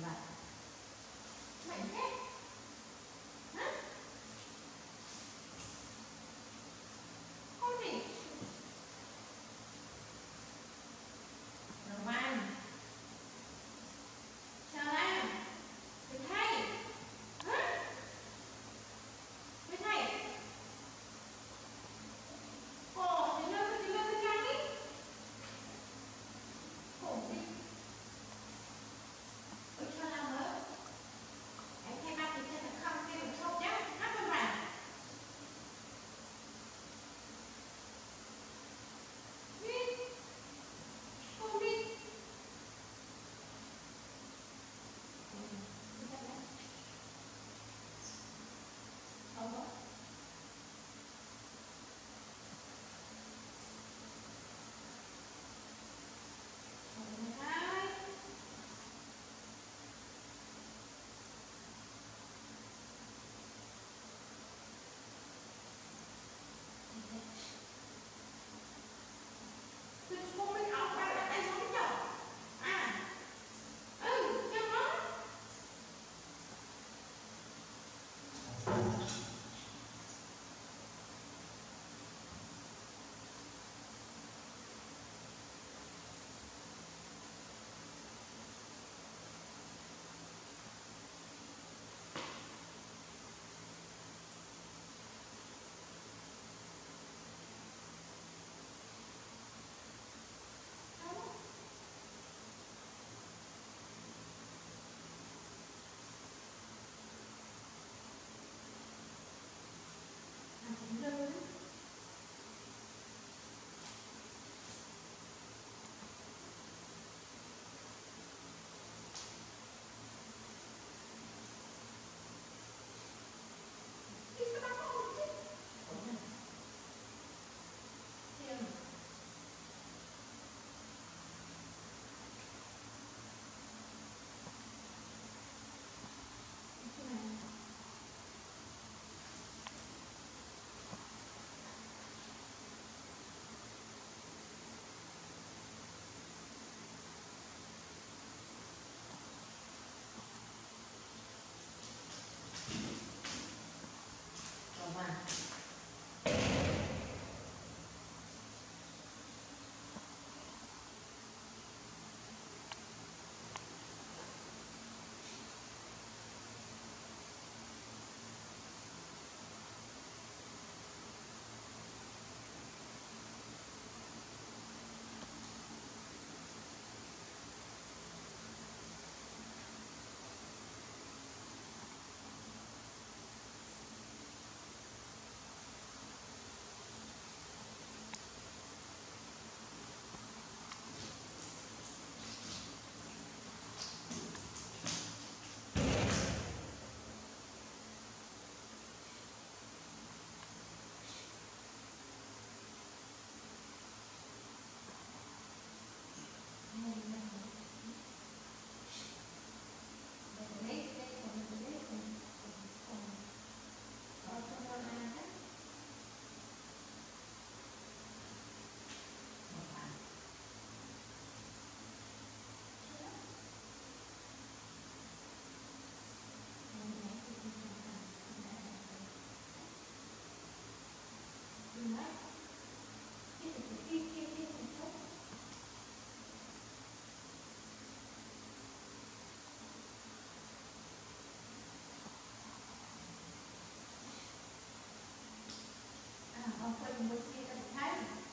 Vâng. Mạnh thế. Hả? Không gì. Rồi Văn. Chào anh. Với thầy. Hả? Với thầy. Ồ, thì lên nhanh đi. Khổ đi. Ôi cho làm nữa. Em thay bác thì chân là không thay được sâu nhá. Hát con vào. Đi. Không đi. Không có. Hai. Tôi không biết học ra là tay sống chồng. À. Cho nó. Chính rồi. Đi các bác không chứ. Đúng rồi. Thiêm. Cái này. Rồi mà. Quên một cái gì thấy